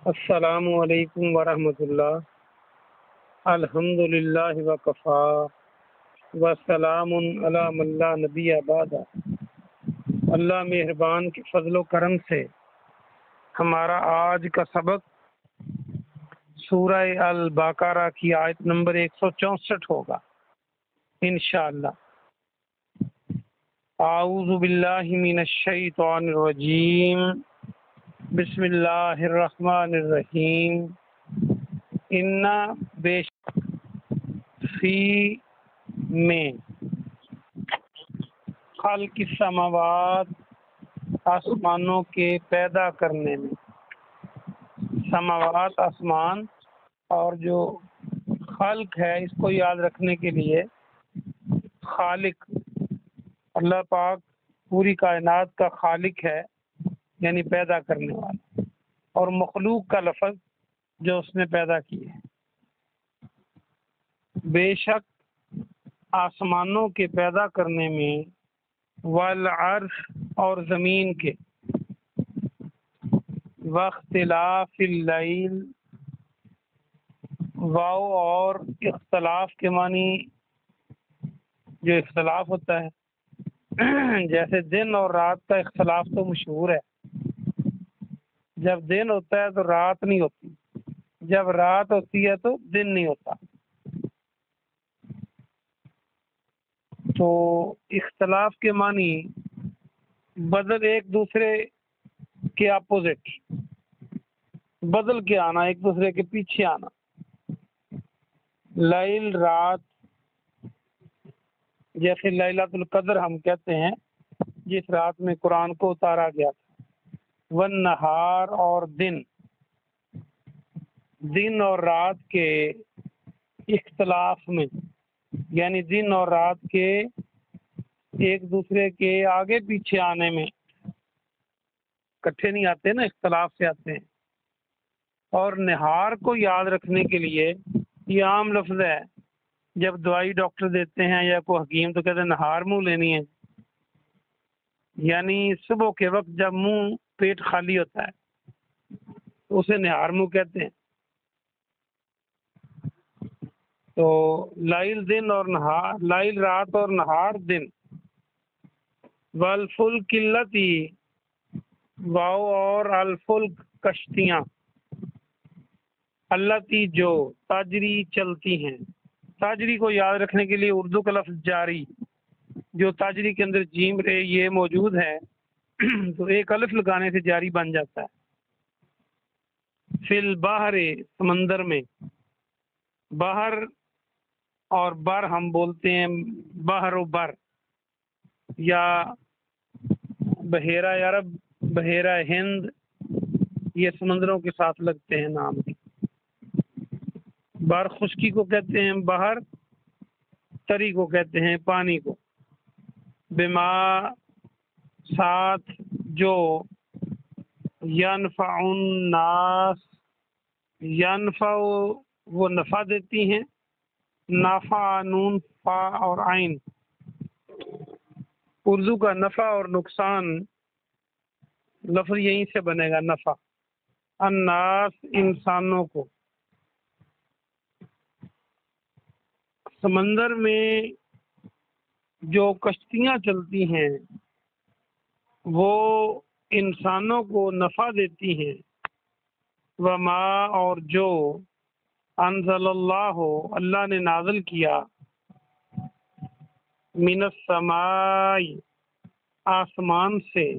السلام علیکم ورحمۃ اللہ۔ الحمدللہ وکفا وسلام علی من لا نبی بعد۔ اللہ مہربان کے فضل و کرم سے ہمارا آج کا سبق سورہ البقرہ کی آیت نمبر 164 ہوگا انشاءاللہ۔ اعوذ باللہ من الشیطان الرجیم، بسم اللہ الرحمن الرحیم۔ انا بے فی میں خلق السماوات، آسمانوں کے پیدا کرنے میں، سماوات آسمان، اور جو خلق ہے اس کو یاد رکھنے کے لیے خالق، اللہ پاک پوری کائنات کا خالق ہے، یعنی پیدا کرنے والا، اور مخلوق کا لفظ جو اس نے پیدا کی ہے۔ بے شک آسمانوں کے پیدا کرنے میں، والعرش اور زمین کے، واختلاف اللیل، واو اور اختلاف کے معنی جو اختلاف ہوتا ہے، جیسے دن اور رات کا اختلاف تو مشہور ہے۔ جب دن ہوتا ہے تو رات نہیں ہوتی، جب رات ہوتی ہے تو دن نہیں ہوتا۔ تو اختلاف کے معنی بدل، ایک دوسرے کے اپوزٹ، بدل کے آنا، ایک دوسرے کے پیچھے آنا۔ لیل رات، جیسے لیلۃ القدر ہم کہتے ہیں جس رات میں قرآن کو اتارا گیا تھا۔ والنہار اور دن، دن اور رات کے اختلاف میں، یعنی دن اور رات کے ایک دوسرے کے آگے پیچھے آنے میں، اکٹھے نہیں آتے نا، اختلاف سے آتے ہیں۔ اور نہار کو یاد رکھنے کے لیے یہ عام لفظ ہے، جب دوائی ڈاکٹر دیتے ہیں یا کوئی حکیم تو کہتے ہیں نہار منہ لینی ہے، یعنی صبح کے وقت جب منہ پیٹ خالی ہوتا ہے تو اسے نہار منہ کہتے ہیں۔ تو لائل دن اور نہار، لائل رات اور نہار دن۔ والفلک التی، واو اور الفلک کشتیاں، التی جو، تاجری چلتی ہیں۔ تاجری کو یاد رکھنے کے لیے اردو کا لفظ جاری، جو تاجری کے اندر جیم رے یہ موجود ہے تو ایک الف لگانے سے جاری بن جاتا ہے۔ فی البحر، سمندر میں، بحر اور بر ہم بولتے ہیں، بحر و بر، یا بحیرہ عرب، بحیرہ ہند، یہ سمندروں کے ساتھ لگتے ہیں نام۔ بر خشکی کو کہتے ہیں بحر، تری کو کہتے ہیں پانی کو۔ بما، ساتھ، جو، ینفع الناس، ینفع وہ نفع دیتی ہیں، نافع نون فا اور عین، اردو کا نفع اور نقصان لفظ یہیں سے بنے گا، نفع۔ الناس انسانوں کو۔ سمندر میں جو کشتیاں چلتی ہیں وہ انسانوں کو نفع دیتی ہیں۔ وما، اور جو، انزل اللہ، اللہ نے نازل کیا، من السماء، آسمان سے،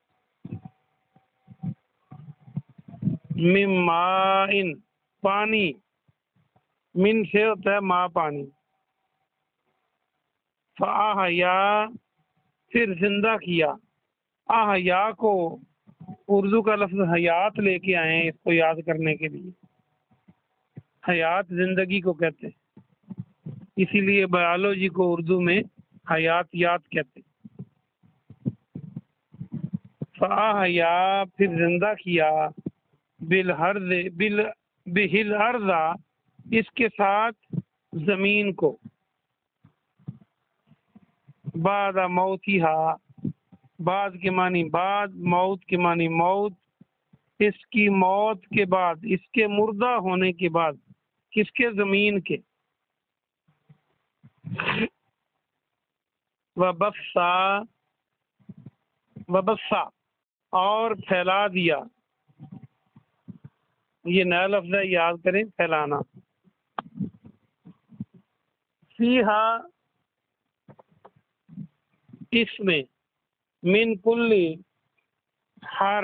من ماء، پانی، من سے ہوتا ہے ماء پانی۔ فاحیا، پھر زندہ کیا۔ احیا کو اردو کا لفظ حیات لے کے آئے ہیں اس کو یاد کرنے کے لیے۔ حیات زندگی کو کہتے ہیں، اسی لیے بایولوجی کو اردو میں حیاتیات کہتے ہیں۔ فاحیا، پھر زندہ کیا، بالارض، بہل ارض، اس کے ساتھ زمین کو، بعد موتھا، بعد کے معنی بعد، موت کے معنی موت، اس کی موت کے بعد، اس کے مردہ ہونے کے بعد، کس کے؟ زمین کے. وبثا، وبثا اور پھیلا دیا. یہ نیا لفظ ہے، یاد کریں، پھیلانا. فیہا، اس میں، من کل، ہر،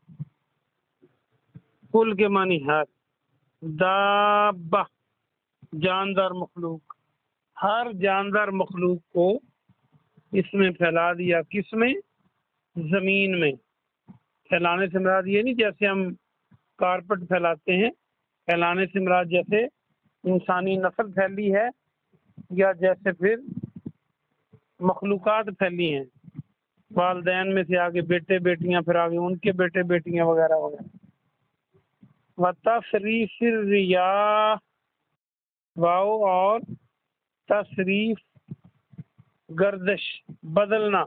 کل کے معنی ہر، دابہ جاندار مخلوق، ہر جاندار مخلوق کو اس میں پھیلا دیا. کس میں؟ زمین میں. پھیلانے سے مراد یہ نہیں جیسے ہم کارپٹ پھیلاتے ہیں، پھیلانے سے مراد جیسے انسانی نسل پھیلی ہے یا جیسے پھر مخلوقات پھیلی ہیں، والدین میں سے آگے بیٹے بیٹیاں، پھر آگے ان کے بیٹے بیٹیاں وغیرہ وغیرہ. وتصریف الریاح، واو اور تصریف گردش بدلنا،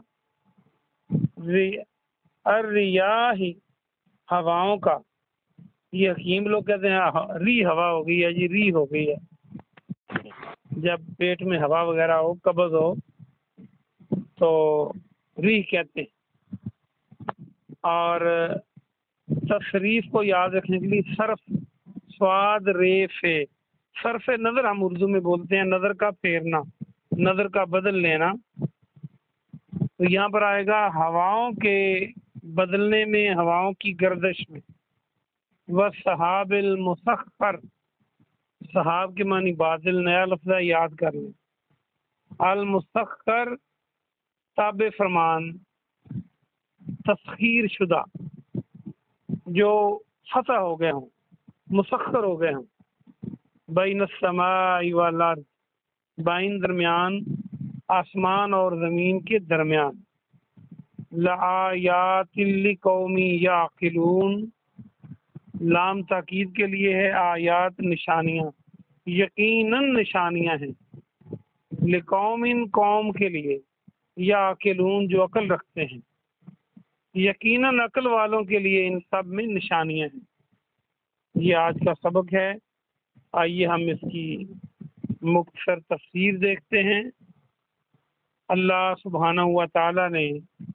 الریاح ہواؤں کا. یہ حکیم لوگ کہتے ہیں ری ہوا ہو گئی ہے، جی ری ہو گئی ہے. جب پیٹ میں ہوا وغیرہ ہو، قبض ہو تو ری کہتے ہیں. اور تصریف کو یاد رکھنے کے لیے صرف، سواد ریف ہے، صرف نظر ہم اردو میں بولتے ہیں، نظر کا پھیرنا، نظر کا بدل لینا. تو یہاں پر آئے گا ہواؤں کے بدلنے میں، ہواؤں کی گردش میں. وَالسَّحَابِ الْمُسَخَّرِ، صحاب کے معنی بادل، نیا لفظ ہے، یاد کر لیں. المسخر تابع فرمان، تسخیر شدہ، جو فتح ہو گئے ہوں، مسخر ہو گئے ہوں. بین السماء والارض، بین درمیان آسمان اور زمین کے درمیان. لآیات لقوم یعقلون، لام تاکید کے لیے ہے، آیات نشانیاں، یقیناً نشانیاں ہیں. لقوم، قوم کے لیے، یعقلون جو عقل رکھتے ہیں، یقیناً عقل والوں کے لیے ان سب میں نشانیاں ہیں. یہ آج کا سبق ہے. آئیے ہم اس کی مختصر تفسیر دیکھتے ہیں. اللہ سبحانہ و تعالی نے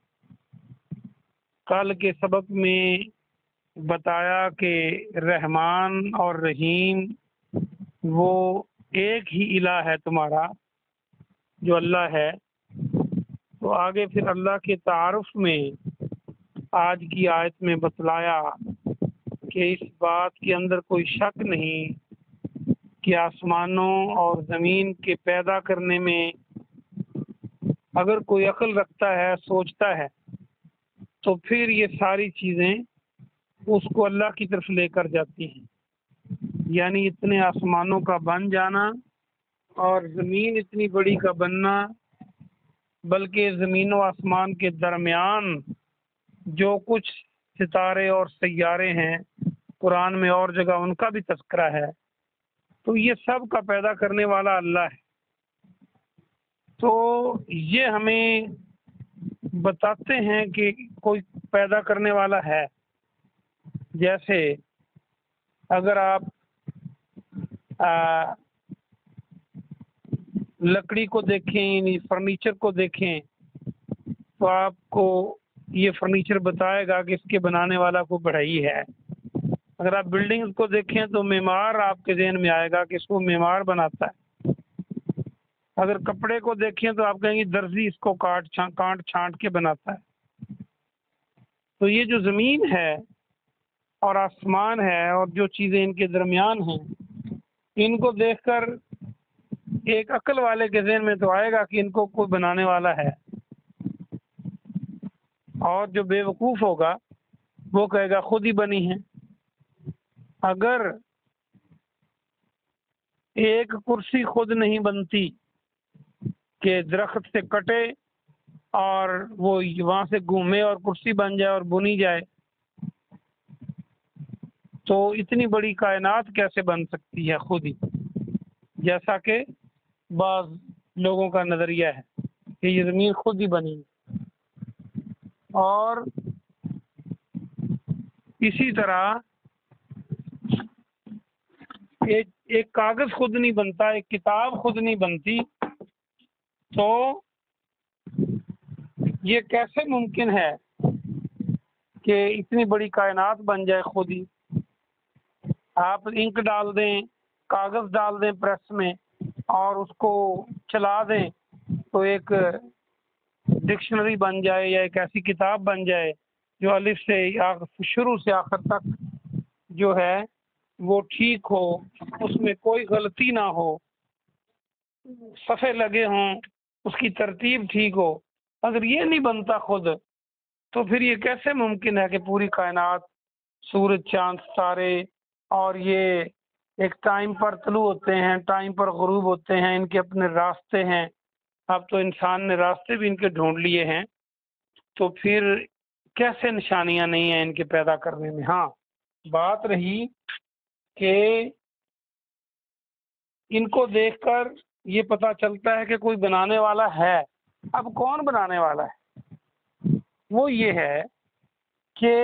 کل کے سبق میں بتایا کہ رحمان اور رحیم وہ ایک ہی الہ ہے تمہارا، جو اللہ ہے. تو آگے پھر اللہ کے تعارف میں آج کی آیت میں بتلایا کہ اس بات کے اندر کوئی شک نہیں کہ آسمانوں اور زمین کے پیدا کرنے میں اگر کوئی عقل رکھتا ہے، سوچتا ہے، تو پھر یہ ساری چیزیں اس کو اللہ کی طرف لے کر جاتی ہیں. یعنی اتنے آسمانوں کا بن جانا اور زمین اتنی بڑی کا بننا، بلکہ زمین و آسمان کے درمیان جو کچھ ستارے اور سیارے ہیں، قرآن میں اور جگہ ان کا بھی تذکرہ ہے. تو یہ سب کا پیدا کرنے والا اللہ ہے. تو یہ ہمیں بتاتے ہیں کہ کوئی پیدا کرنے والا ہے. جیسے اگر آپ لکڑی کو دیکھیں، یعنی فرنیچر کو دیکھیں، تو آپ کو یہ فرنیچر بتائے گا کہ اس کے بنانے والا کو بڑھئی ہے. اگر آپ بلڈنگ کو دیکھیں تو معمار آپ کے ذہن میں آئے گا کہ اس کو معمار بناتا ہے. اگر کپڑے کو دیکھیں تو آپ کہیں گے درزی اس کو کاٹ چھانٹ کے بناتا ہے. تو یہ جو زمین ہے اور آسمان ہے اور جو چیزیں ان کے درمیان ہیں، ان کو دیکھ کر ایک عقل والے کے ذہن میں تو آئے گا کہ ان کو کوئی بنانے والا ہے. اور جو بے وقوف ہوگا وہ کہے گا خود ہی بنی ہے. اگر ایک کرسی خود نہیں بنتی کہ درخت سے کٹے اور وہ وہاں سے گھومے اور کرسی بن جائے اور بنی جائے، تو اتنی بڑی کائنات کیسے بن سکتی ہے خود ہی؟ جیسا کہ بعض لوگوں کا نظریہ ہے کہ یہ زمین خود ہی بنی. اور اسی طرح ایک کاغذ خود نہیں بنتا، ایک کتاب خود نہیں بنتی، تو یہ کیسے ممکن ہے کہ اتنی بڑی کائنات بن جائے خود ہی؟ آپ انک ڈال دیں، کاغذ ڈال دیں پریس میں اور اس کو چلا دیں تو ایک ڈکشنری بن جائے یا ایک ایسی کتاب بن جائے جو الف سے شروع سے آخر تک جو ہے وہ ٹھیک ہو، اس میں کوئی غلطی نہ ہو، صفحے لگے ہوں، اس کی ترتیب ٹھیک ہو۔ اگر یہ نہیں بنتا خود تو پھر یہ کیسے ممکن ہے کہ پوری کائنات، سورج، چاند، ستارے، اور یہ ایک ٹائم پر طلوع ہوتے ہیں، ٹائم پر غروب ہوتے ہیں، ان کے اپنے راستے ہیں، اب تو انسان نے راستے بھی ان کے ڈھونڈ لیے ہیں، تو پھر کیسے نشانیاں نہیں ہیں ان کے پیدا کرنے میں؟ ہاں، بات رہی کہ ان کو دیکھ کر یہ پتہ چلتا ہے کہ کوئی بنانے والا ہے۔ اب کون بنانے والا ہے؟ وہ یہ ہے کہ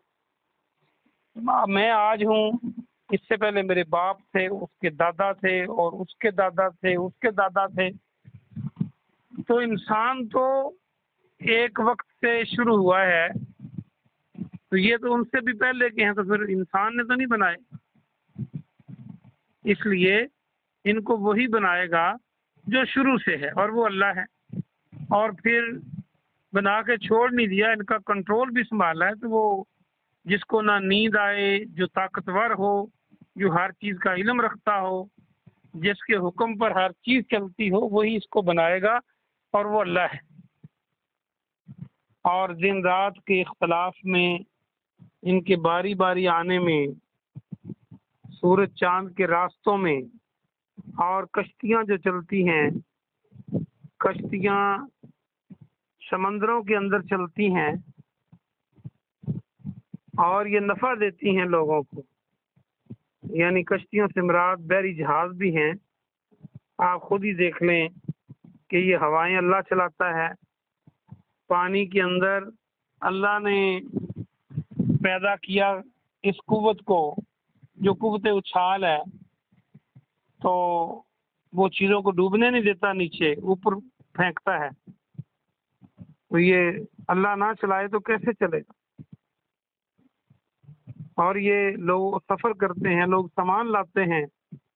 میں آج ہوں، اس سے پہلے میرے باپ تھے، اس کے دادا تھے، اور اس کے دادا تھے، اس کے دادا تھے، تو انسان تو ایک وقت سے شروع ہوا ہے، تو یہ تو ان سے بھی پہلے کے ہیں، تو پھر انسان نے تو نہیں بنائے، اس لیے ان کو وہی بنائے گا جو شروع سے ہے، اور وہ اللہ ہے، اور پھر بنا کے چھوڑ نہیں دیا، ان کا کنٹرول بھی سنبھالا ہے، تو وہ جس کو نہ نیند آئے، جو طاقتور ہو، جو ہر چیز کا علم رکھتا ہو، جس کے حکم پر ہر چیز چلتی ہو، وہی اس کو بنائے گا، اور وہ اللہ ہے۔ اور دن رات کے اختلاف میں، ان کے باری باری آنے میں، سورج چاند کے راستوں میں، اور کشتیاں جو چلتی ہیں، کشتیاں سمندروں کے اندر چلتی ہیں اور یہ نفع دیتی ہیں لوگوں کو، یعنی کشتیوں سے مراد بحری جہاز بھی ہیں۔ آپ خود ہی دیکھ لیں کہ یہ ہوائیں اللہ چلاتا ہے، پانی کے اندر اللہ نے پیدا کیا اس قوت کو جو قوت اچھال ہے، تو وہ چیزوں کو ڈوبنے نہیں دیتا، نیچے اوپر پھینکتا ہے، تو یہ اللہ نہ چلائے تو کیسے چلے گا؟ اور یہ لوگ سفر کرتے ہیں، لوگ سامان لاتے ہیں،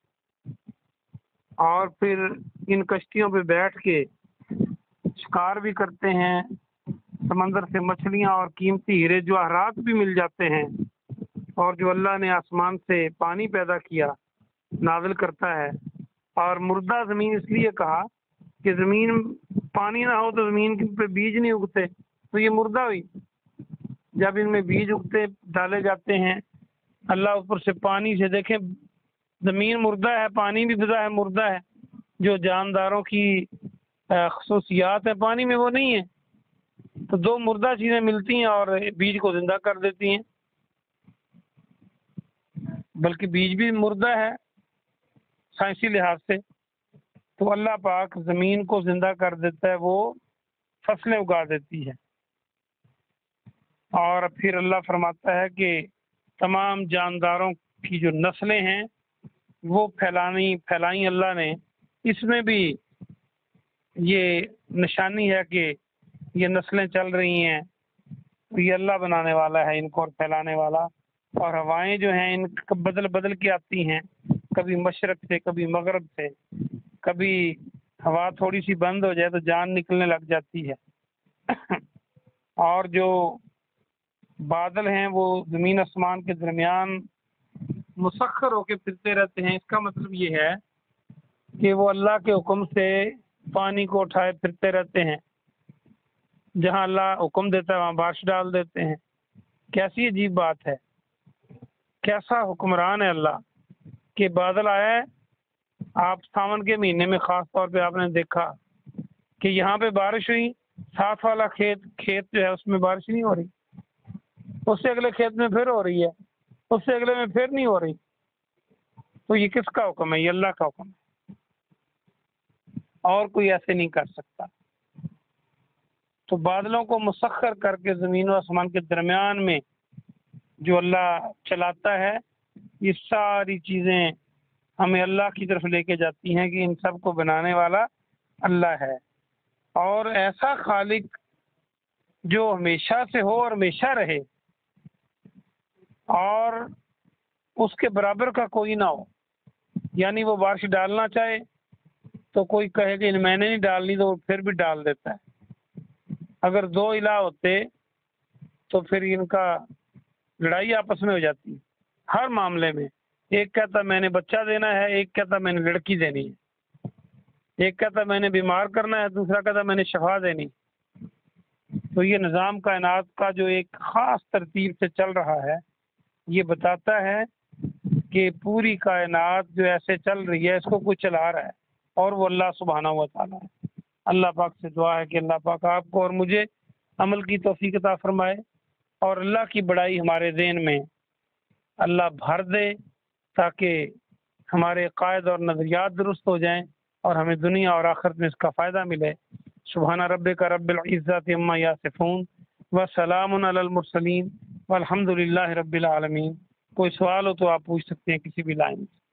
اور پھر ان کشتیوں پہ بیٹھ کے شکار بھی کرتے ہیں، سمندر سے مچھلیاں اور قیمتی ہیرے جواہرات بھی مل جاتے ہیں، اور جو اللہ نے آسمان سے پانی پیدا کیا نازل کرتا ہے۔ اور مردہ زمین اس لیے کہا کہ زمین پانی نہ ہو تو زمین پہ بیج نہیں اگتے، تو یہ مردہ ہوئی۔ جب ان میں بیج اگتے ڈالے جاتے ہیں، اللہ اوپر سے پانی سے، دیکھیں زمین مردہ ہے، پانی بھی فضا ہے، مردہ ہے، جو جانداروں کی خصوصیات ہیں پانی میں وہ نہیں ہے، تو دو مردہ چیزیں ملتی ہیں اور بیج کو زندہ کر دیتی ہیں، بلکہ بیج بھی مردہ ہے سائنسی لحاظ سے، تو اللہ پاک زمین کو زندہ کر دیتا ہے، وہ فصلیں اگا دیتی ہے۔ اور پھر اللہ فرماتا ہے کہ تمام جانداروں کی جو نسلیں ہیں وہ پھیلائیں اللہ نے، اس میں بھی یہ نشانی ہے کہ یہ نسلیں چل رہی ہیں، یہ اللہ بنانے والا ہے ان کو اور پھیلانے والا۔ اور ہوائیں جو ہیں ان بدل بدل کے آتی ہیں، کبھی مشرق سے، کبھی مغرب سے، کبھی ہوا تھوڑی سی بند ہو جائے تو جان نکلنے لگ جاتی ہے، اور جو بادل ہیں وہ زمین آسمان کے درمیان مسخر ہو کے پھرتے رہتے ہیں۔ اس کا مطلب یہ ہے کہ وہ اللہ کے حکم سے پانی کو اٹھائے پھرتے رہتے ہیں، جہاں اللہ حکم دیتا ہے وہاں بارش ڈال دیتے ہیں۔ کیسی عجیب بات ہے، کیسا حکمران ہے اللہ کہ بادل آیا ہے۔ آپ ساون کے مہینے میں خاص طور پہ آپ نے دیکھا کہ یہاں پہ بارش ہوئی، ساتھ والا کھیت جو ہے اس میں بارش نہیں ہو رہی، اس سے اگلے کھیت میں پھر ہو رہی ہے، اس سے اگلے میں پھر نہیں ہو رہی، تو یہ کس کا حکم ہے؟ یہ اللہ کا حکم ہے، اور کوئی ایسے نہیں کر سکتا۔ تو بادلوں کو مسخر کر کے زمین و آسمان کے درمیان میں جو اللہ چلاتا ہے، یہ ساری چیزیں ہمیں اللہ کی طرف لے کے جاتی ہیں کہ ان سب کو بنانے والا اللہ ہے، اور ایسا خالق جو ہمیشہ سے ہو اور ہمیشہ رہے اور اس کے برابر کا کوئی نہ ہو، یعنی وہ بارش ڈالنا چاہے تو کوئی کہے کہ میں نے نہیں ڈالنی تو وہ پھر بھی ڈال دیتا ہے۔ اگر دو الہ ہوتے تو پھر ان کا لڑائی آپس میں ہو جاتی ہر معاملے میں، ایک کہتا میں نے بچہ دینا ہے، ایک کہتا میں نے لڑکی دینی ہے، ایک کہتا میں نے بیمار کرنا ہے، دوسرا کہتا میں نے شفا دینی۔ تو یہ نظام کائنات کا جو ایک خاص ترتیب سے چل رہا ہے، یہ بتاتا ہے کہ پوری کائنات جو ایسے چل رہی ہے اس کو کوئی چلا رہا ہے، اور وہ اللہ سبحانہ و تعالیٰ ہے۔ اللہ پاک سے دعا ہے کہ اللہ پاک آپ کو اور مجھے عمل کی توفیق عطا فرمائے، اور اللہ کی بڑائی ہمارے ذہن میں اللہ بھر دے تاکہ ہمارے قائد اور نظریات درست ہو جائیں اور ہمیں دنیا اور آخرت میں اس کا فائدہ ملے۔ سبحان ربک رب العزت عما یصفون وسلام علی المرسلین والحمد للہ رب العالمین۔ کوئی سوال ہو تو آپ پوچھ سکتے ہیں کسی بھی لائن سے۔